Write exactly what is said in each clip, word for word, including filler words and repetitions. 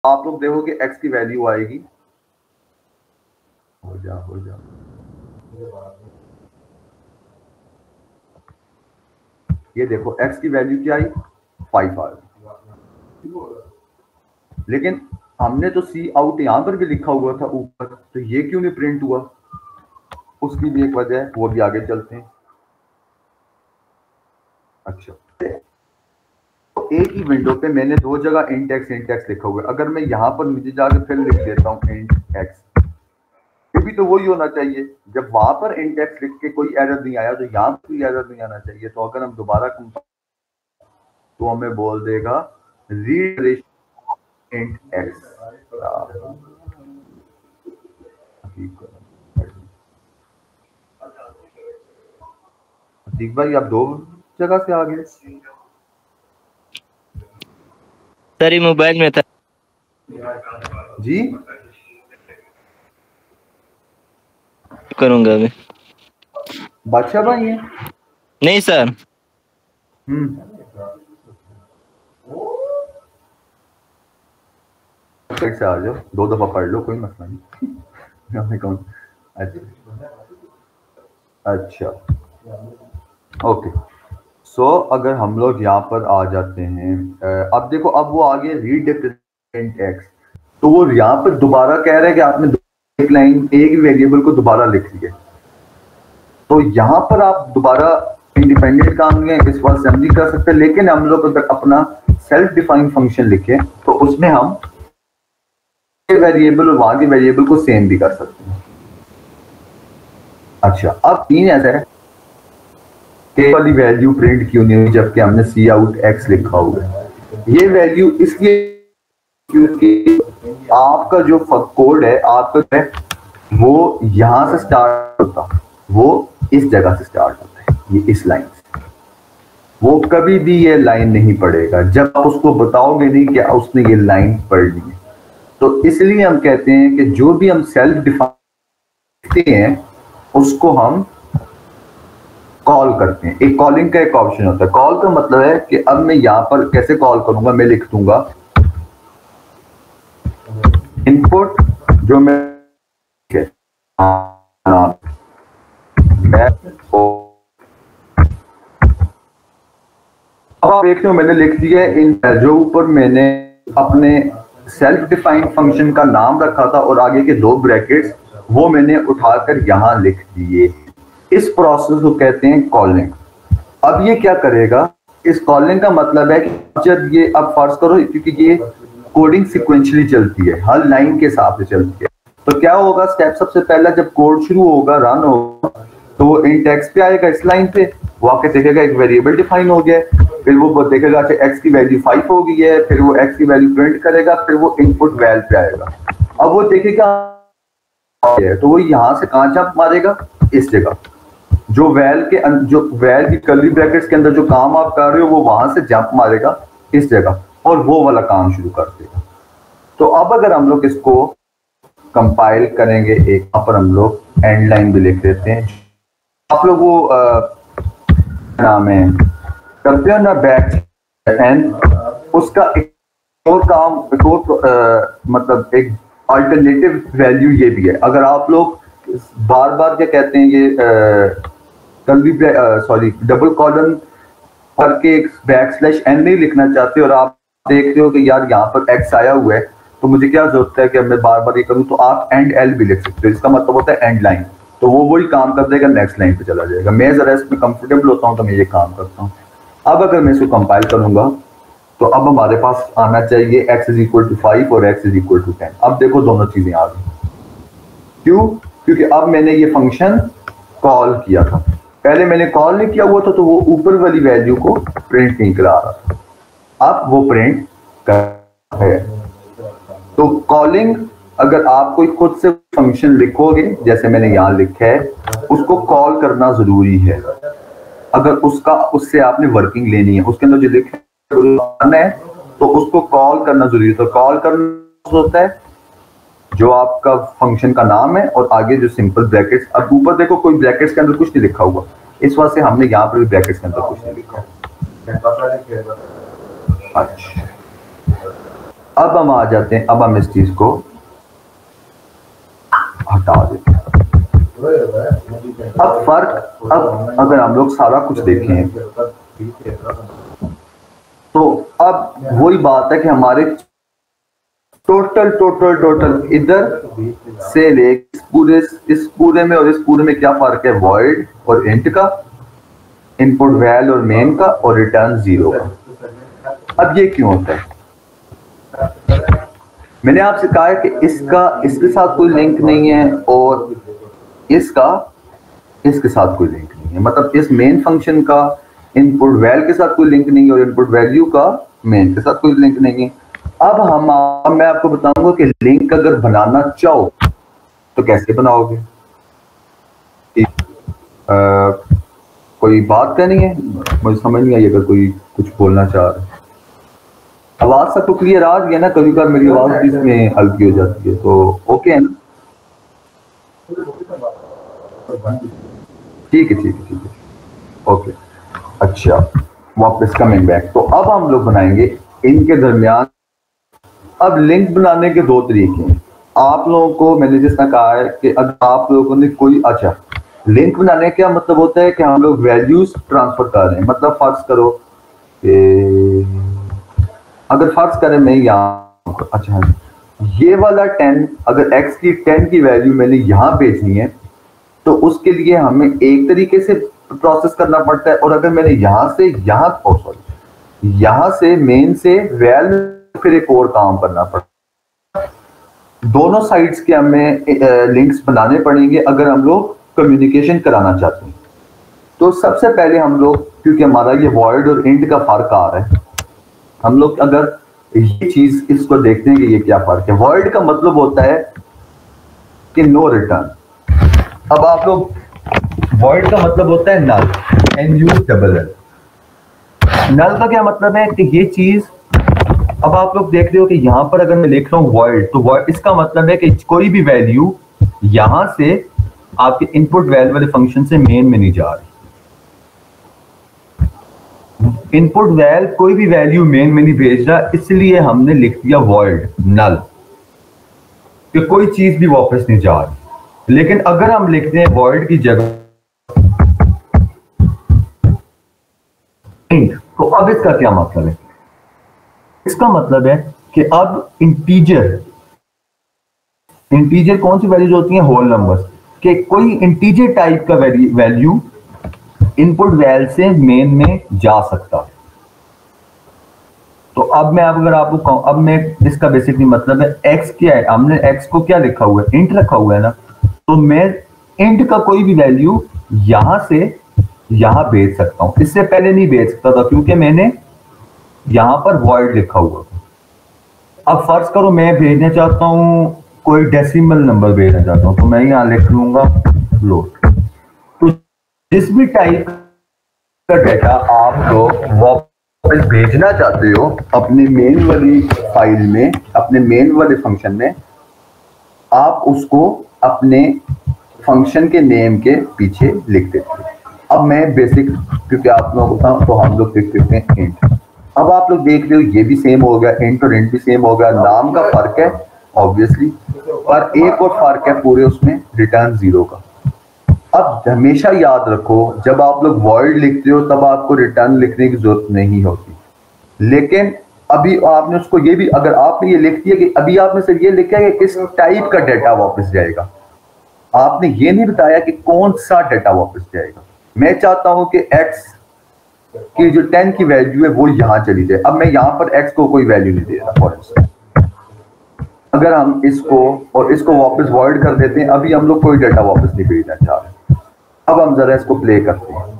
आप लोग देखो कि x की वैल्यू आएगी, हो जा हो जा ये देखो x की वैल्यू क्या आई, फाइव आ गई। लेकिन हमने तो सी आउट यहां पर भी लिखा हुआ था ऊपर, तो ये क्यों नहीं प्रिंट हुआ? उसकी भी एक वजह है, वो भी आगे चलते हैं। अच्छा, तो एक ही विंडो पे मैंने दो जगह इंट एक्स इंट एक्स लिखा हुआ है। अगर मैं यहां पर नीचे जाके फिर लिख देता हूँ इंट एक्स, ये भी तो वही होना चाहिए। जब वहां पर इंट एक्स लिख के कोई एरर नहीं आया, तो यहाँ पर भी एरर नहीं आना चाहिए। तो अगर हम दोबारा तो हमें बोल देगा रीड इंट एक्स। ठीक भाई, आप दो जगह से आ गए। सर ये मोबाइल में था जी, करूंगा अभी। बादशाह भाई है? नहीं सर। हम्म से आ जाओ, दो दफा पढ़ लो, कोई मसला नहीं। कौन? अच्छा अच्छा, ओके। सो अगर हम लोग यहाँ पर आ जाते हैं, अब देखो, अब वो आ गया रीड इंट एक्स, तो वो यहाँ पर दोबारा कह रहा है कि आपने एक लाइन एक वेरिएबल को दोबारा लिख लिया। तो यहाँ पर आप दोबारा इंडिपेंडेंट काम में इस बात असेंबली कर सकते हैं, लेकिन हम लोग अगर अपना सेल्फ डिफाइंड फंक्शन लिखे तो उसमें हम वेरिएबल और वहां के वेरिएबल को सेम भी कर सकते हैं। अच्छा, अब तीन ऐसा है कि वाली वैल्यू प्रिंट क्यों नहीं हुई जबकि हमने सी आउट एक्स लिखा हुआ है? ये वैल्यू इसलिए क्योंकि आपका जो कोड है आपका है वो यहां से स्टार्ट होता, वो इस जगह से स्टार्ट होता है, ये इस लाइन से। वो कभी भी ये लाइन नहीं पढ़ेगा जब आप उसको बताओगे नहीं कि उसने ये लाइन पढ़ ली है। तो इसलिए हम कहते हैं कि जो भी हम सेल्फ डिफाइन हैं उसको हम कॉल करते हैं। एक कॉलिंग का एक ऑप्शन होता है। कॉल का मतलब है कि अब मैं यहां पर कैसे कॉल करूंगा, मैं लिख दूंगा इनपुट जो मैं अब आप देखते हो मैंने लिख दिया इन जो ऊपर मैंने अपने सेल्फ डिफाइंड फंक्शन का नाम रखा था और आगे के दो ब्रैकेट्स वो मैंने उठाकर यहां लिख दिए। इस प्रोसेस को कहते हैं कॉलिंग। अब ये क्या करेगा, इस कॉलिंग का मतलब है कि जब ये अब फर्ज करो, क्योंकि ये कोडिंग सिक्वेंशली चलती है, हर लाइन के हिसाब से चलती है, तो क्या होगा, स्टेप सबसे पहला जब कोड शुरू होगा, रन होगा, तो वो इंट एक्स पे आएगा इस लाइन पे, वो आके देखेगा एक वेरिएबल डिफाइन हो गया, फिर वो देखेगा अच्छा एक्स की वैल्यू फाइव हो गई है, फिर वो एक्स की वैल्यू प्रिंट करेगा, फिर वो इनपुट वैल पे आएगा। अब वो देखेगा तो वो यहां से कहां जंप मारेगा, इस जगह, जो वैल के जो वैल की कर्ली ब्रैकेट्स के अंदर जो काम आप कर रहे हो वो वहां से जंप मारेगा इस जगह और वो वाला काम शुरू कर देगा। तो अब अगर हम लोग इसको कंपाइल करेंगे, एक यहाँ पर हम लोग एंड लाइन भी लिख देते हैं। आप लोग वो आ, नाम है करते हो ना बैक एंड, उसका एक और काम एक और आ, मतलब एक अल्टरनेटिव वैल्यू ये भी है। अगर आप लोग बार बार क्या कहते हैं ये कर्ली सॉरी डबल कॉलन करके एक बैक स्लैश एन नहीं लिखना चाहते और आप देखते हो कि यार यहाँ पर एक्स आया हुआ है तो मुझे क्या जरूरत है कि मैं बार बार ये करूँ, तो आप एंड एल भी लिख सकते हो। इसका मतलब होता है एंड लाइन, तो वो वही काम कर देगा, नेक्स्ट लाइन पे चला जाएगा। मैं जरा इसमें कंफर्टेबल होता हूँ तो मैं ये काम करता हूँ। अब अगर मैं इसको कंपाइल करूंगा तो अब हमारे पास आना चाहिए x is equal to five और x is equal to ten. अब देखो दोनों चीजें आ गई, क्यों? क्योंकि अब मैंने ये फंक्शन कॉल किया था, पहले मैंने कॉल नहीं किया हुआ था तो वो ऊपर वाली वैल्यू को प्रिंट नहीं करा रहा था, अब वो प्रिंट कर है। तो कॉलिंग, अगर आप कोई खुद से फंक्शन लिखोगे जैसे मैंने यहां लिखा है, उसको कॉल करना जरूरी है। अगर उसका उससे आपने वर्किंग लेनी है, उसके अंदर जो लिखा है तो उसको कॉल करना जरूरी है। तो कॉल करना होता है जो आपका फंक्शन का नाम है और आगे जो सिंपल ब्रैकेट्स, अब ऊपर देखो कोई ब्रैकेट्स के अंदर कुछ नहीं लिखा हुआ, इस वजह से हमने यहाँ पर भी ब्रैकेट्स के अंदर कुछ नहीं लिखा। अच्छा, अब हम आ जाते हैं, अब हम इस चीज को हटा देते हैं। अब फर्क, अब अगर हम लोग सारा कुछ देखें तो अब वही बात है कि हमारे टोटल टोटल टोटल इधर से ले इस पूरे इस पूरे में और इस पूरे में क्या फर्क है? वॉइड और इंट का, इनपुट वैल और मेन का, और रिटर्न जीरो का। अब ये क्यों होता है? मैंने आपसे कहा है कि इसका इसके साथ कोई लिंक नहीं है और इसका इसके साथ कोई लिंक नहीं है, मतलब इस मेन फंक्शन का इनपुट वैल के साथ कोई लिंक नहीं है और इनपुट वैल्यू का मेन के साथ कोई लिंक नहीं है। अब हम अब मैं आपको बताऊंगा कि लिंक अगर बनाना चाहो तो कैसे बनाओगे। आ, कोई बात करनी है? मुझे समझ नहीं आई अगर कोई कुछ बोलना चाह रहा है। आवाज सबको क्लियर आ गया ना? कभी कभी मेरी आवाज भी इसमें हल्की हो जाती है, तो ओके है ना? ठीक है ठीक है ठीक है ओके। अच्छा, वापस कमिंग बैक। तो अब हम लोग बनाएंगे इनके दरमियान। अब लिंक बनाने के दो तरीके हैं। आप लोगों को मैंने जिसने कहा है कि अगर आप लोगों ने कोई, अच्छा लिंक बनाने का मतलब होता है कि हम लोग वैल्यूज ट्रांसफर कर रहे हैं। मतलब फर्ज करो कि अगर फर्ज करें मैं यहाँ, अच्छा ये वाला टेन, अगर एक्स की टेन की वैल्यू मैंने यहाँ भेजनी है तो उसके लिए हमें एक तरीके से प्रोसेस करना पड़ता है, और अगर मैंने यहाँ से यहाँ ओ सॉरी यहाँ से मेन से वैल फिर एक और काम करना पड़ता है। दोनों साइड्स के हमें लिंक्स बनाने पड़ेंगे अगर हम लोग कम्युनिकेशन कराना चाहते हैं। तो सबसे पहले हम लोग, क्योंकि हमारा ये वॉइड और इंट का फर्क आ रहा है, हम लोग अगर ये चीज इसको देखते हैं कि ये क्या फर्क है। वॉइड का मतलब होता है कि नो रिटर्न। अब आप लोग, वॉइड का मतलब होता है null, N U double L. Null का क्या मतलब है कि ये चीज, अब आप लोग देख रहे हो कि यहां पर अगर मैं लिख रहा हूं वॉइड, तो वॉइड इसका मतलब है कि कोई भी वैल्यू यहां से आपके इनपुट वैल्यू वाले फंक्शन से मेन में नहीं जा रही। इनपुट वैल कोई भी वैल्यू मेन में नहीं भेज रहा, इसलिए हमने लिख दिया वॉइड नल, कि कोई चीज भी वापस नहीं जा रही। लेकिन अगर हम लिखते हैं वॉइड की जगह इंट, तो अब इसका क्या मतलब है? इसका मतलब है कि अब इंटीजर, इंटीजर कौन सी वैल्यूज होती हैं? Whole numbers. कि कोई इंटीजर टाइप का वैल्यू इनपुट वैल से मेन में जा सकता। तो अब मैं अगर आपको कहूं, अब मैं इसका बेसिकली मतलब है x क्या है, हमने x को क्या लिखा हुआ है? इंट रखा हुआ है ना। तो मैं इंट का कोई भी वैल्यू यहां से यहां भेज सकता हूं, इससे पहले नहीं भेज सकता था क्योंकि मैंने यहां पर वॉइड लिखा हुआ था। अब फर्ज करो मैं भेजना चाहता हूं, कोई डेसिमल नंबर भेजना चाहता हूं, तो मैं यहां लिख लूंगा फ्लोट। तो जिस भी टाइप का डेटा आप लोग वापस भेजना चाहते हो अपने मेन वाली फाइल में, अपने मेन वाले फंक्शन में, आप उसको अपने फंक्शन के नेम के पीछे लिख देते हो। अब मैं बेसिक, क्योंकि आप लोगों को था तो हम लोग लिख देते हैं इंट। अब आप लोग देख रहे हो ये भी सेम हो गया, इंट और इंट भी सेम हो गया। नाम का फर्क है ऑब्वियसली, पर एक और फर्क है पूरे उसमें, रिटर्न जीरो का। अब हमेशा याद रखो जब आप लोग वॉइड लिखते हो तब आपको रिटर्न लिखने की जरूरत नहीं होती। लेकिन अभी आपने उसको ये भी, अगर आपने ये लिख दिया कि अभी आपने सिर्फ ये लिखा है कि किस टाइप का डेटा वापस जाएगा, आपने ये नहीं बताया कि कौन सा डेटा वापस जाएगा। मैं चाहता हूं कि x की जो टेन की वैल्यू है वो यहां चली जाए। अब मैं यहां पर x को कोई वैल्यू नहीं दे रहा फॉर इंस्टेंस। अगर हम इसको और इसको वापस वॉइड कर देते हैं, अभी हम लोग कोई डेटा वापस नहीं भेजना चाह रहे। अब हम जरा इसको प्ले करते हैं।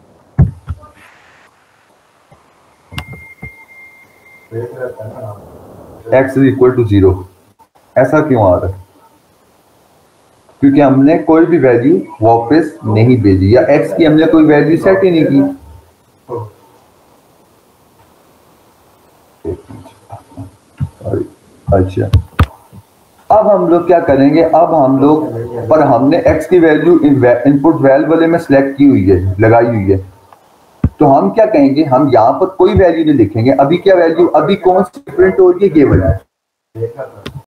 x is equal to zero, ऐसा क्यों आ रहा है? क्योंकि हमने कोई भी वैल्यू वापस नहीं भेजी, या x की हमने कोई वैल्यू सेट ही नहीं की। अच्छा, अब हम लोग क्या करेंगे? अब हम लोग, पर हमने x की वैल्यू इनपुट वैल वाले में सिलेक्ट की हुई है, लगाई हुई है, तो हम क्या कहेंगे? हम यहाँ पर कोई वैल्यू नहीं लिखेंगे। अभी क्या वैल्यू, अभी कौन सी प्रिंट हो रही है? ये वाली। देखा था।